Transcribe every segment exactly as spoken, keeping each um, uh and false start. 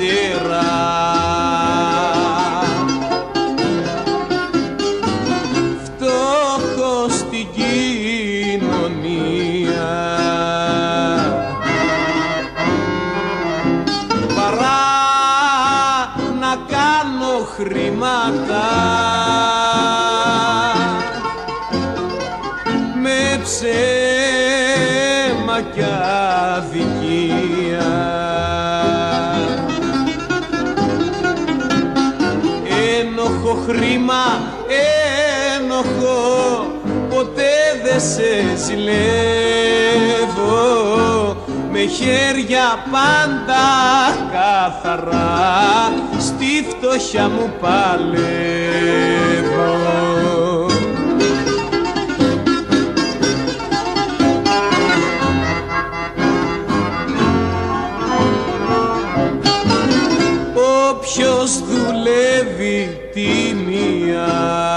καλύτερα. Φτώχος στην κοινωνία παρά να κάνω χρήματα με ψέμα κι αδικία. Ένοχο χρήμα, ένοχο, ποτέ δε σε ζηλεύω, με χέρια πάντα καθαρά στη φτώχεια μου παλεύω. Όποιος δουλεύει τη μία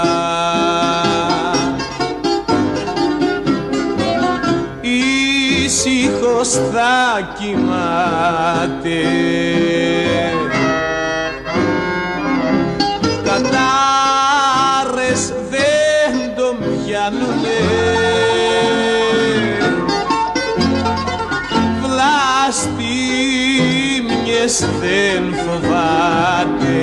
ήσυχος θα κοιμάται, κατάρες δεν τον πιάνουνε, βλαστήμιες δεν φοβάται.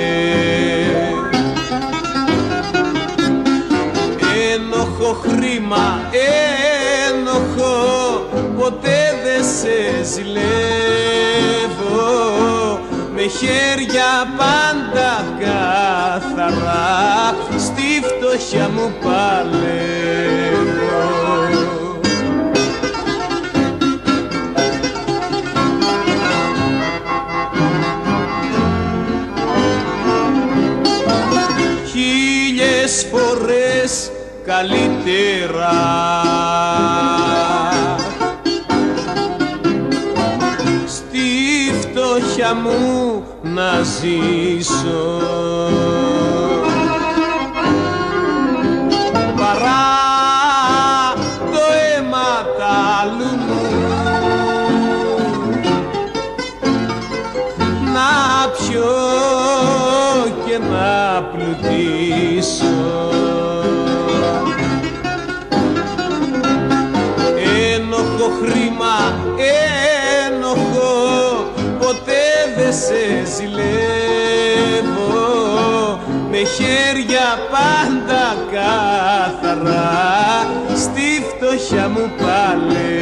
Ένοχο χρήμα, ένοχο, ποτέ δε σε ζηλεύω, με χέρια πάντα καθαρά στη φτώχεια μου παλεύω. Χίλιες φορές καλύτερα στη φτώχεια μου να ζήσω παρά το αίμα τ' άλλου μου να πιω και να πλουτίσω. Ένοχο χρήμα, ένοχο, ποτέ δε σε ζηλεύω, με χέρια πάντα καθαρά στη φτώχεια μου παλεύω.